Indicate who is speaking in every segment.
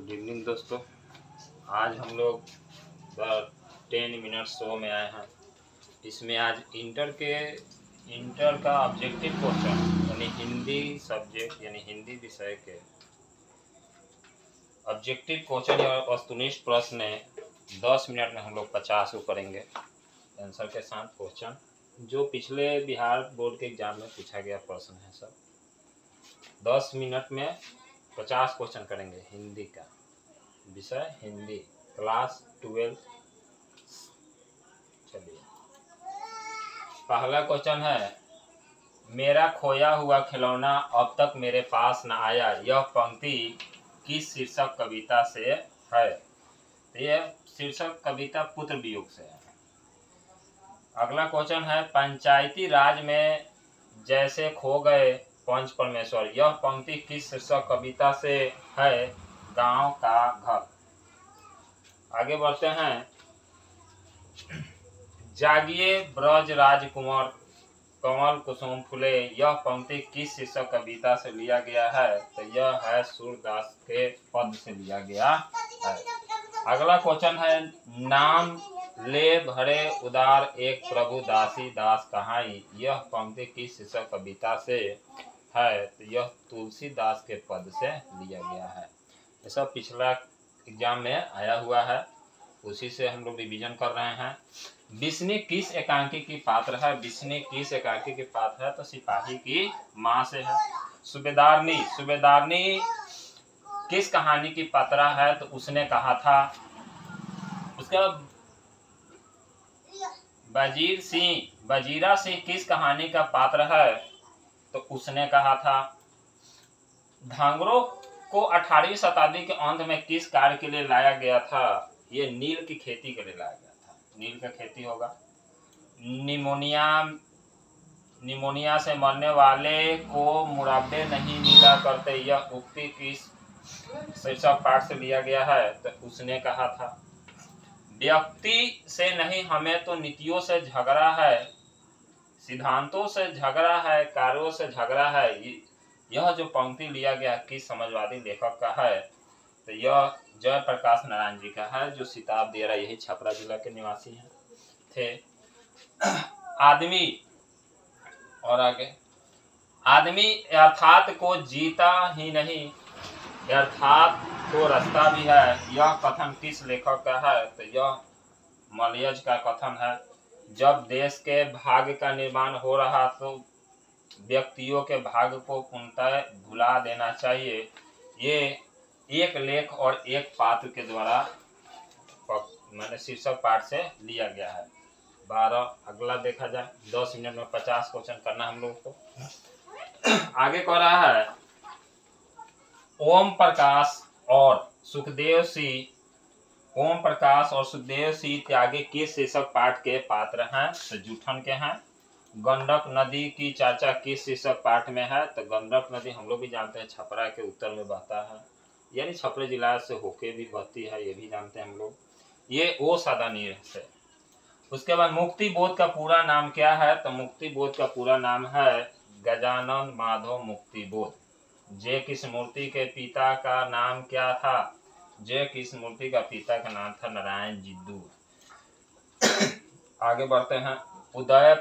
Speaker 1: Good evening दोस्तों। आज हम लोग द 10 मिनट शो में आए हैं। इसमें आज इंटर का ऑब्जेक्टिव क्वेश्चन यानी हिंदी सब्जेक्ट यानी हिंदी विषय के ऑब्जेक्टिव क्वेश्चन या वस्तुनिष्ठ प्रश्न 10 मिनट में हम लोग 50 को करेंगे आंसर के साथ। क्वेश्चन जो पिछले बिहार बोर्ड के एग्जाम में पूछा गया प्रश्न है सब। 10 मिनट में 50 क्वेश्चन करेंगे। हिंदी का विषय हिंदी, क्लास 12। चलिए, पहला क्वेश्चन है, मेरा खोया हुआ खिलौना अब तक मेरे पास न आया, यह पंक्ति किस शीर्षक कविता से है? यह शीर्षक कविता पुत्र वियोग से है। अगला क्वेश्चन है, पंचायती राज में जैसे खो गए पंच परमेश्वर, यह पंक्ति किस शीर्षक कविता से है? गांव का घर। आगे बढ़ते हैं, जागिए ब्रज राजकुमार कमल कुसुम फुले, यह पंक्ति किस शीर्षक कविता से लिया गया है? तो यह है सूरदास के पद से लिया गया है। अगला क्वेश्चन है, नाम ले भरे उदार एक प्रभु दासी दास कहाई, यह पंक्ति किस शीर्षक कविता से है? तो यह तुलसीदास के पद से लिया गया है। ये सब पिछला एग्जाम में आया हुआ है, उसी से हम लोग रिवीजन कर रहे हैं। बिस्नी किस एकांकी की पात्र है? बिस्नी किस एकांकी की पात्र है? तो सिपाही की माँ से है। सुबेदारनी किस कहानी की पात्रा है? तो उसने कहा था। उसका वजीरा सिंह किस कहानी का पात्र है? तो उसने कहा था। धांगरों को 18वीं शताब्दी के अंत में किस कार्य के लिए लाया गया था? ये नील की खेती के लिए लाया गया था। नील का खेती होगा। निमोनिया से मरने वाले को मुराब्बे नहीं मिला करते, यह उक्ति किस शीर्षक पाठ से लिया गया है? तो उसने कहा था। व्यक्ति से नहीं, हमें तो नीतियों से झगड़ा है, सिद्धांतों से झगड़ा है, कार्यों से झगड़ा है, यह जो पंक्ति लिया गया किस समाजवादी लेखक का है? तो यह जयप्रकाश नारायण जी का है, जो सिताब दे रहा, यही छपरा जिला के निवासी हैं थे। आदमी और आगे, आदमी अर्थात को जीता ही नहीं, अर्थात को रास्ता भी है, यह कथन किस लेखक का है? तो यह मलयज का कथन है। जब देश के भाग्य का निर्माण हो रहा तो व्यक्तियों के भाग्य को पूर्णतः भुला देना चाहिए, ये एक लेख और एक पात्र के द्वारा मैंने शीर्षक पाठ से लिया गया है। 12 अगला देखा जाए। 10 मिनट में 50 क्वेश्चन करना हम लोग को। आगे कह रहा है, ओम प्रकाश और सुखदेव सिंह त्यागी किस शीर्षक पाठ के पात्र हैं? तो जूठन के हैं। गंडक नदी की चर्चा किस शीर्षक पाठ में है? तो गंडक नदी हम लोग भी जानते हैं छपरा के उत्तर में बहता है, यानी छपरा जिला से होके भी बहती है, ये भी जानते हैं हम लोग। ये ओ सादा नीर से। उसके बाद मुक्ति बोध का पूरा नाम क्या है? तो मुक्ति बोध का पूरा नाम है गजानन माधव मुक्ति बोध। जे कृष्णमूर्ति के पिता का नाम क्या था? जे कृष्णमूर्ति का पिता का नाम था नारायण जिद्दू। आगे बढ़ते हैं, उदय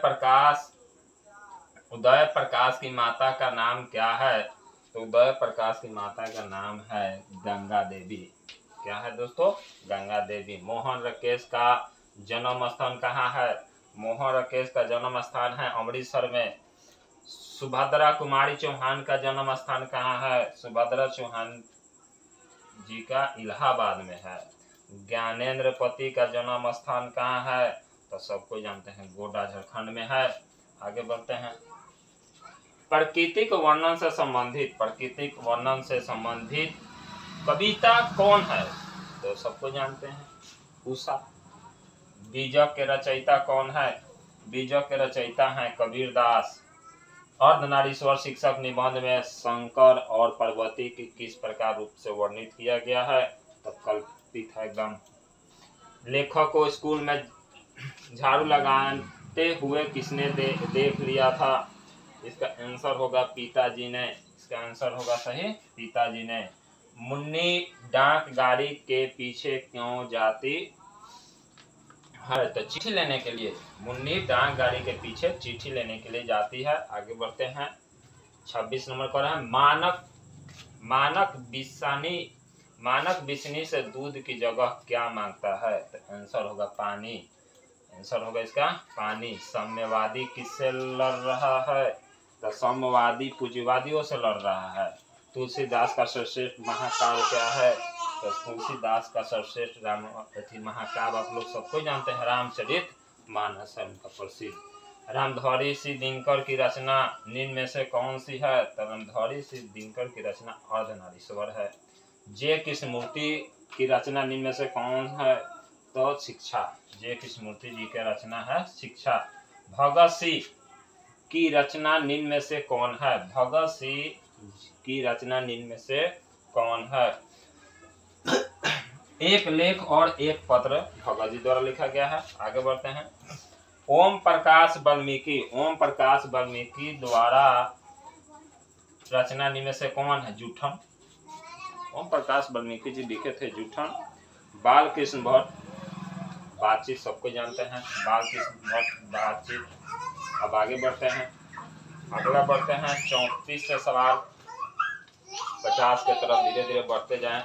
Speaker 1: प्रकाश की माता का नाम क्या है? तो उदय प्रकाश की माता का नाम है गंगा देवी। क्या है दोस्तों? गंगा देवी। मोहन राकेश का जन्म स्थान कहाँ है? मोहन राकेश का जन्म स्थान है अमृतसर में। सुभद्रा कुमारी चौहान का जन्म स्थान कहाँ है? सुभद्रा चौहान जी का इलाहाबाद में है। ज्ञानेंद्र पति का जन्म स्थान कहाँ है? तो सबको जानते हैं, गोड्डा झारखंड में है। आगे बढ़ते हैं, प्राकृतिक वर्णन से संबंधित कविता कौन है? तो सबको जानते हैं, उषा। बीजक के रचयिता कौन है? बीजक के रचयिता हैं कबीरदास। अर्धनारीश्वर शिक्षक निबंध में शंकर और पार्वती की किस प्रकार रूप से वर्णित किया गया है? तो कल्पित है एकदम। लेखक को स्कूल में झाड़ू लगाते हुए किसने देख लिया था? इसका आंसर होगा पिताजी ने। इसका आंसर होगा सही पिताजी ने। मुन्नी डाक गाड़ी के पीछे क्यों जाती है? तो चिट्ठी लेने के लिए। मुन्नी डाक गाड़ी के पीछे चिट्ठी लेने के लिए जाती है। आगे बढ़ते हैं। 26 नंबर पर है मानक बिस्नी से दूध की जगह क्या मांगता है? तो आंसर होगा पानी। आंसर होगा इसका पानी। साम्यवादी किससे लड़ रहा है? तो साम्यवादी पूंजीवादियों से लड़ रहा है। तुलसीदास का सर्वश्रेष्ठ महाकाव्य क्या है? तो तुलसीदास का सर्वश्रेष्ठ महाकाव्य आप लोग सबको जानते हैं, रामचरित मानस है उनका प्रसिद्ध। रामधारी सिंह दिनकर की रचना निम्न में से कौन सी है? तो रामधारी सिंह दिनकर की रचना अर्धनारीश्वर है। जे कृष्णमूर्ति की रचना निम्न में से कौन है? तो शिक्षा। जे कृष्णमूर्ति जी की रचना है शिक्षा। भगत सिंह की रचना निम्न में से कौन है? भगत सिंह की रचना निम्न में से कौन है? एक लेख और एक पत्र भगत जी द्वारा लिखा गया है। आगे बढ़ते हैं। ओम प्रकाश वाल्मीकि द्वारा रचना निम्न में से कौन है? जूठन। ओम प्रकाश वाल्मीकि जी लिखे थे जूठन। बाल कृष्ण भट्ट बातचीत सबको जानते हैं, बाल कृष्ण भट्ट बातचीत। अब आगे बढ़ते हैं। अगला बढ़ते हैं 34 से सवाल 50 के तरफ धीरे धीरे बढ़ते जाएं।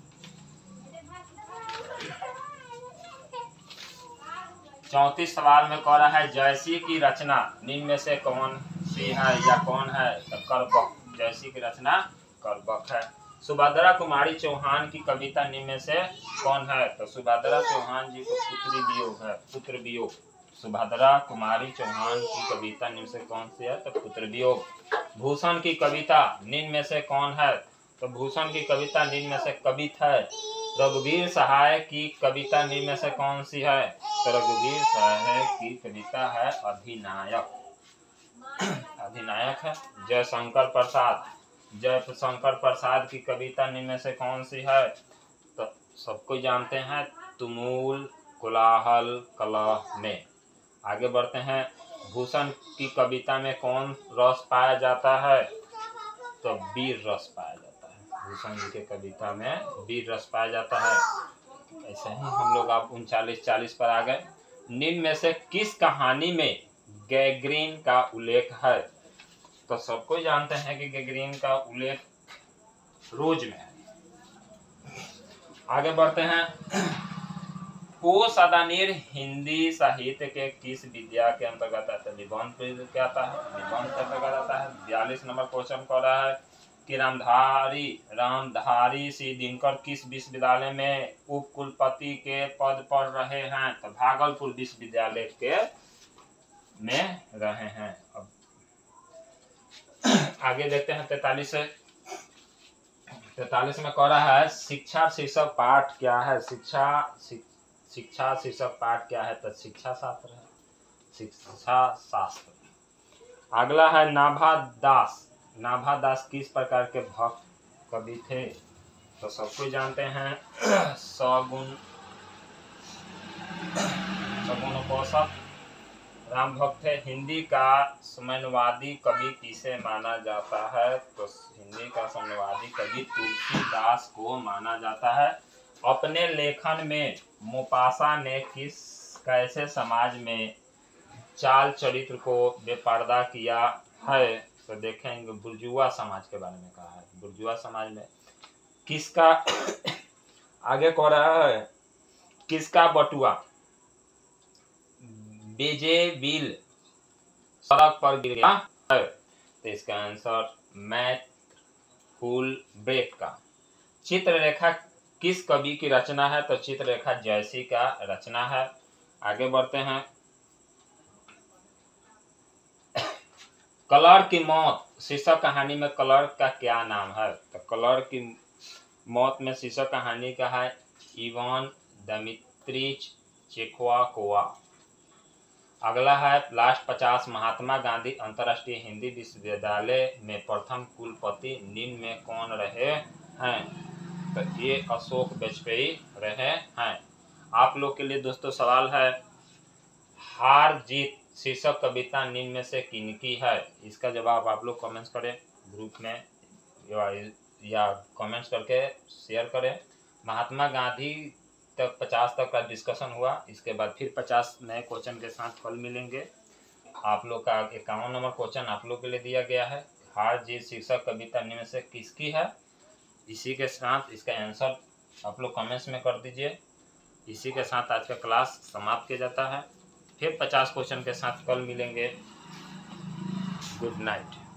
Speaker 1: 34 सवाल में कह रहा है जयसी की रचना निम्न में से कौन सी है या कौन है? तो करबक। जयसी की रचना करबक है। सुभद्रा कुमारी चौहान की कविता निम्न में से कौन है? तो सुभद्रा चौहान जी को पुत्र वियोग। सुभद्रा कुमारी चौहान की कविता निम्न से कौन सी है? तो पुत्र वियोग। भूषण की कविता निम्न में से कौन है? तो भूषण की कविता निम्न में से कवित है। रघुवीर सहाय की कविता निम्न में से कौन सी है? तो रघुवीर सहाय की कविता है अधिनायक। अधिनायक है। जयशंकर प्रसाद की कविता निम्न में से कौन सी है? तो सबको जानते हैं, तुमुल कोलाहल कलह में। आगे बढ़ते हैं। भूषण की कविता में कौन रस पाया जाता है? तो वीर रस पाया जाता है। भूषण जी के कविता में वीर रस पाया जाता है। ऐसे ही हम लोग अब 39-40 पर आ गए। निम्न में से किस कहानी में गैगरीन का उल्लेख है? तो सबको जानते हैं कि गैगरीन का उल्लेख रोज में है। आगे बढ़ते हैं। को सदानीर हिंदी साहित्य के किस विद्या के अंतर्गत आता है? निबंध क्या आता है? निबंध के अंतर्गत आता है। 42 नंबर क्वेश्चन कह रहा है कि रामधारी सिंह दिनकर किस विश्वविद्यालय में उप कुलपति के पद पर रहे हैं? तो भागलपुर विश्वविद्यालय के में रहे हैं। अब आगे देखते हैं 43 में कह रहा है शिक्षा शीर्षक पाठ क्या है? शिक्षा शीर्षक पाठ क्या है? तो शिक्षा शास्त्र है। शिक्षा शास्त्र। अगला है नाभादास किस प्रकार के भक्त कवि थे? तो सबको जानते हैं, सगुण पोषक राम भक्त थे। हिंदी का साम्यवादी कवि किसे माना जाता है? तो हिंदी का साम्यवादी कवि तुलसीदास को माना जाता है। अपने लेखन में मोपासा ने कैसे समाज में चाल चरित्र को बेपर्दा किया है? तो देखेंगे बुर्जुआ समाज के बारे में कहा है। बुर्जुआ समाज में किसका आगे कह रहा है किसका बटुआ बेजेविल सड़क पर गिर गया है? तो इसका आंसर मैथ फुलब्रेक का। चित्ररेखा किस कवि की रचना है? तो चित्ररेखा जयसी का रचना है। आगे बढ़ते हैं। कलर की मौत शीर्षक कहानी में कलर का क्या नाम है? तो कलर की मौत में शीर्षक कहानी का है इवान दमित्रिच चेकोवा। अगला है लास्ट 50। महात्मा गांधी अंतर्राष्ट्रीय हिंदी विश्वविद्यालय में प्रथम कुलपति निम्न में कौन रहे हैं? तो ये अशोक वाजपेयी रहे हैं। आप लोग के लिए दोस्तों सवाल है, हार जीत शीर्षक कविता निम्न में से किनकी है? इसका जवाब आप लोग कमेंट्स करें ग्रुप में या या कमेंट्स करके शेयर करें। महात्मा गांधी तक 50 तक का डिस्कशन हुआ, इसके बाद फिर 50 नए क्वेश्चन के साथ कल मिलेंगे। आप लोग का 51 नंबर क्वेश्चन आप लोग के लिए दिया गया है। हार जीत शीर्षक कविता निम्न से किसकी है? इसी के साथ इसका आंसर आप लोग कमेंट्स में कर दीजिए। इसी के साथ आज का क्लास समाप्त किया जाता है। फिर 50 क्वेश्चन के साथ कल मिलेंगे। Good night.